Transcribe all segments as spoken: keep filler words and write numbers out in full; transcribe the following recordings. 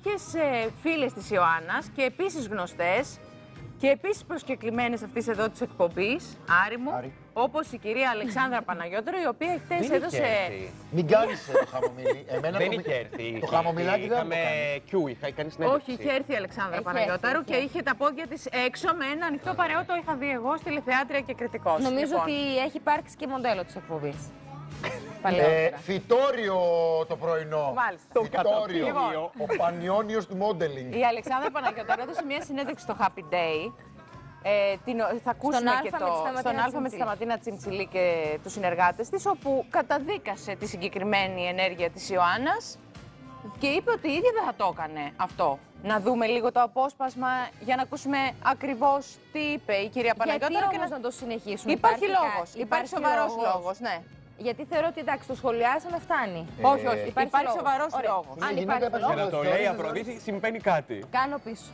κάποιες ε, φίλες της Ιωάννας και επίσης γνωστές και επίσης προσκεκλημένες αυτής εδώ της εκπομπής, Άρη μου, Άρη. όπως η κυρία Αλεξάνδρα Παναγιώταρου, η οποία χτες έδωσε... Μην κάνεις το χαμομηλί. Εμένα Δεν το, είχε έρθει. το χαμομηλάκι δεν είχαμε το κάνει. Κιού, είχα κάνει συνέντευξη. Όχι, είχε έρθει η Αλεξάνδρα Έχει Παναγιώταρου έρθει, και έχει. είχε τα πόδια της έξω με ένα ανοιχτό παρεό. Το είχα δει εγώ στη Λιθεάτρια και Κρητικός. Νομίζω Λοιπόν, ότι έχει υπάρξει και μοντέλο της εκπομπής. Ε, Παλαιότερα. φυτόριο το πρωινό. Μάλιστα. Το φυτόριο. Λοιπόν. Ο Πανιόνιος του modeling. Η Αλεξάνδρα Παναγιώταρου έδωσε μια συνέντευξη στο Happy Day. Ε, την, θα ακούσουμε Στον και Α με το, τη Σταματίνα στον Α με τη Τσιμτσιλή. Σταματίνα Τσιμτσιλή και τους συνεργάτες της, όπου καταδίκασε τη συγκεκριμένη ενέργεια της Ιωάννας και είπε ότι η ίδια δεν θα το έκανε αυτό. Να δούμε λίγο το απόσπασμα για να ακούσουμε ακριβώς τι είπε η κυρία Παναγιώταρου. Γιατί και όμως να... να το συνεχίσουμε. Υπάρχει, κα- λόγος, υπάρχει σοβαρός λόγος, ναι. Γιατί θεωρώ ότι εντάξει, το σχολιάσαμε, φτάνει. Ε, όχι, όχι, υπάρχει, υπάρχει λόγος. σοβαρός Ωραία. λόγος. Αν Η γυναίκα υπάρχει έπαιζε Και λόγος, να το Θεωρείς λέει να Αφροδίτη, συμβαίνει κάτι. κάνω πίσω.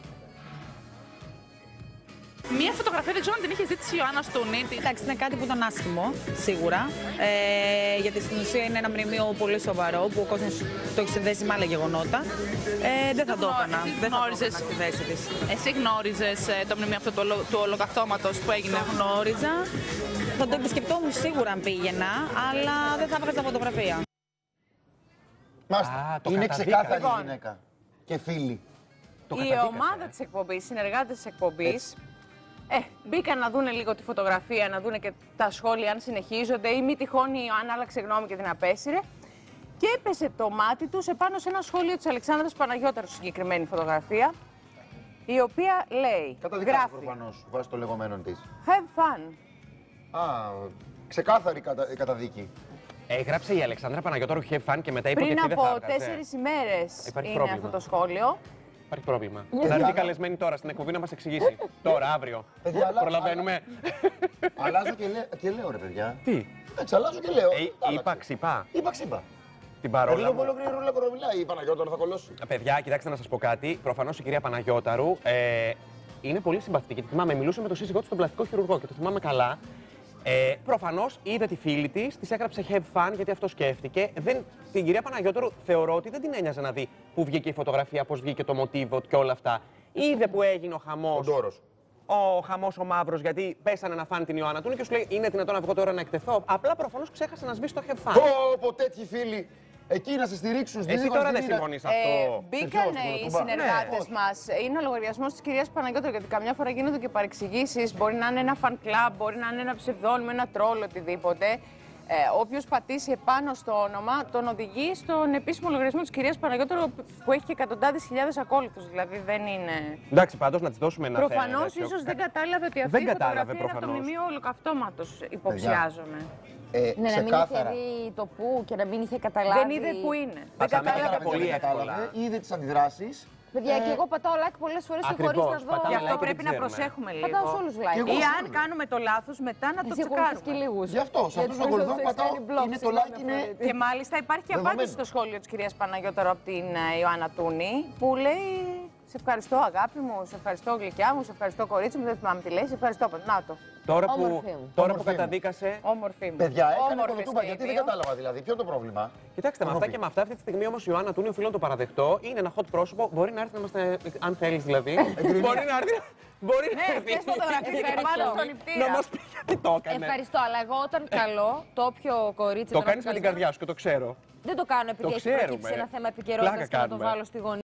Μία φωτογραφία δεν ξέρω αν την είχε ζητήσει η Ιωάννα Στούνη. Εντάξει, είναι κάτι που ήταν άσχημο, σίγουρα. Ε, γιατί στην ουσία είναι ένα μνημείο πολύ σοβαρό που ο κόσμος το έχει συνδέσει με άλλα γεγονότα. Ε, δεν θα το έκανα. Δεν θα το έκανα στη θέση της. Εσύ γνώριζες ε, το μνημείο αυτό του, ολο- του ολοκαυτώματος που έγινε? Γνώριζα. Θα το επισκεπτόμουν σίγουρα αν πήγαινα, αλλά δεν θα έβγαζα φωτογραφία. Μάστε, Α, το είναι καταδίκασε. ξεκάθαρη Λοιπόν. γυναίκα. Και φίλη. Το Η καταδίκασε. ομάδα της εκπομπής, οι συνεργάτες της εκπομπής, ε, μπήκαν να δούνε λίγο τη φωτογραφία, να δούνε και τα σχόλια αν συνεχίζονται ή μη τυχόν η Ιωάννα άλλαξε γνώμη και την απέσυρε. Και έπεσε το μάτι τους επάνω σε ένα σχόλιο της Αλεξάνδρας Παναγιώταρου, συγκεκριμένη φωτογραφία, η οποία λέει, Καταδικάζει γράφει, προφανώς βάσει των λεγόμενων της. have fun. Α, ξεκάθαρη κατα... καταδίκη. Έγραψε η Αλεξάνδρα Παναγιώταρου Have Fun και μετά είπε ότι Πριν αυτή δεν θα από έβγαζε. τέσσερις ημέρες Υπάρχει είναι πρόβλημα. αυτό το σχόλιο. Υπάρχει πρόβλημα. Θα έρθει καλεσμένη τώρα στην εκπομπή να μας εξηγήσει. Τώρα, αύριο. Παιδιά, αλλά- Προλαβαίνουμε. Αλλάζω και, λέ... και λέω ρε παιδιά. Τι, Εντάξει, αλλάζω και λέω. ε, Άλλαξε. είπα ξυπά. Είπα ξύπα. Την Παρόλα παρόλα που μου. ολόκληρη ρούλα κορομιλάει, η Παναγιώταρου θα κολλώσει. Παιδιά, κοιτάξτε να σας πω κάτι. Προφανώς η κυρία Παναγιώταρου ε, είναι πολύ συμπαθητική. Γιατί θυμάμαι, μιλούσε με τον σύζυγό της στον πλαστικό χειρουργό και το θυμάμαι καλά. Ε, προφανώς είδε τη φίλη της, της έγραψε have fun γιατί αυτό σκέφτηκε. Δεν, την κυρία Παναγιώταρου θεωρώ ότι δεν την ένοιαζε να δει πού βγήκε η φωτογραφία, πώς βγήκε το μοτίβο και όλα αυτά. Είδε που έγινε ο Ο χαμός. Ντόρος. Ο χαμός ο μαύρος, γιατί πέσανε να φάνε την Ιωάννα του και σου λέει: είναι δυνατόν να βγω τώρα να εκτεθώ. Απλά προφανώς ξέχασε να σβήσει το have fun. Πω, πω, τέτοιοι φίλοι. Εκεί να σε στηρίξουν. Εσύ τώρα δεν συμφωνείς αυτό. Ε, μπήκαν ποιος, οι Τούμπα? συνεργάτες Ναι. μας. Είναι ο λογαριασμός της κυρίας Παναγιώταρου, γιατί καμιά φορά γίνονται και παρεξηγήσεις. Μπορεί να είναι ένα fan club, μπορεί να είναι ένα ψευδόνυμο, ένα τρόλ, οτιδήποτε. Ε, όποιος πατήσει επάνω στο όνομα, τον οδηγεί στον επίσημο λογαριασμό της κυρίας Παναγιώταρου, που έχει και εκατοντάδες χιλιάδες ακόλουθους. Δηλαδή δεν είναι. Εντάξει, πάντως να της δώσουμε ένα Προφανώς τέτοιο. ίσως δεν κατάλαβε ότι αυτή Δεν η κατάλαβε, φωτογραφία είναι από το προφανώς. μνημείο ολοκαυτώματος, υποψιάζομαι. Ε, Ναι, να μην είχε ξεκάθαρα. δει το πού και να μην είχε καταλάβει. Δεν είδε που είναι. Δεν Πατάμε κατάλαβε. κατάλαβε πολύ Δεν εύκολα. κατάλαβε, είδε τις αντιδράσεις. Παιδιά, Ε, και εγώ πατάω like πολλές φορές και χωρίς ακριβώς, να δω. πατάμε Γι' αυτό like και πρέπει δεν να ξέρουμε. προσέχουμε λίγο. Πατάω σε όλους like. Και εγώ Ή σε αν όλους. κάνουμε το λάθος, μετά να το Εσύ ακολουθείς και τσεκάρουμε. λίγους. Γι' αυτό, σε αυτούς που ακολουθώ πατάω, είναι το like είναι... Και μάλιστα υπάρχει και Δεδομένο. απάντηση στο σχόλιο της κυρίας Παναγιώταρου από την ε, Ιωάννα Τούνη, που λέει «Σε ευχαριστώ αγάπη μου, σε ευχαριστώ γλυκιά μου, σε ευχαριστώ κορίτσι μου, δεν θυμάμαι τι λέει, σε ευχαριστώ». Να το, Τώρα που, Όμορφη μου. τώρα που Όμορφη μου. καταδίκασε. όμορφη μου. Παιδιά, έκανε Όμορφη κολοτούμπα, γιατί δεν σχέδιο. κατάλαβα δηλαδή. Ποιο είναι το πρόβλημα. Κοιτάξτε, με αυτά και με αυτά, αυτή τη στιγμή όμως η Ιωάννα Τούνη οφείλω να το παραδεχτώ. Είναι ένα hot πρόσωπο. Μπορεί να έρθει να είμαστε. Αν θέλεις δηλαδή. μπορεί να έρθει. Μπορεί να Ναι, έρθει. ποιες φωτογραφίες και βάλω στον Να νηπτήρα. μας πει γιατί το έκανε. Ευχαριστώ, αλλά εγώ όταν καλώ το όποιο κορίτσι. Το τον κάνεις με την όποιο- καρδιά σου και το ξέρω. Δεν το κάνω επειδή Το έχει προκύψει ξέρουμε. ένα θέμα Πλάκα επικαιρότητας και να το κάνουμε. βάλω στη γωνία.